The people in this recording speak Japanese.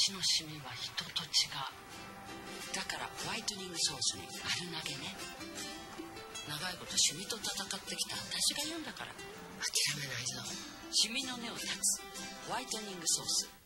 私のシミは人と違う。だからホワイトニングソースに丸投げね。長いことシミと戦ってきた私が言うんだから。 諦めないぞ。 シミの根を断つホワイトニングソース。